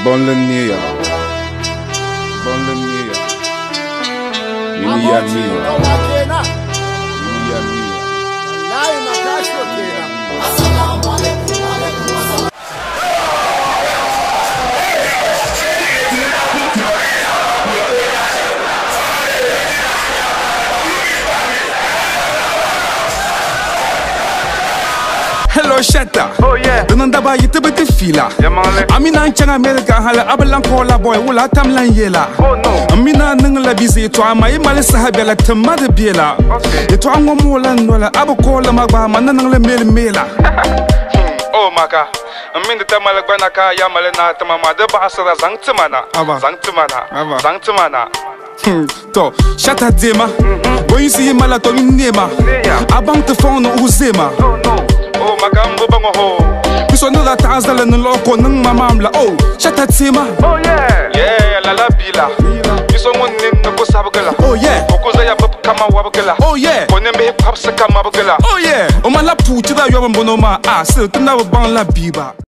Bonlenia. Mimi Hello Shatta. Oh yeah. Danandaba yitebete fila. Amina nchanga America hala abalan kola boy wala tamlan yela. Oh no. Amina ningla bizi to amay male sahabela tamade biela. Okay. To angomola nola abakola magba manangle mela. Oh maka. Amina tamala gwanaka ya male na tamama de basara zangtmana. Zangtmana. To Shatta dema. Boy si mala to minema. Abang te phone uzema. Oh no. Oh makambo bango ho. Bisono da tazala nloko nang mamamla. Oh Shatta tema. Oh yeah. Yeah la la bila. Bisomo nin ko sabagala. Oh yeah. Kokoza ya pap kama wabagala. Oh yeah. Konembe hip hop sa kama wabagala. Oh yeah. O mala puti da yo mbonoma. Ah se tunda bang la biba.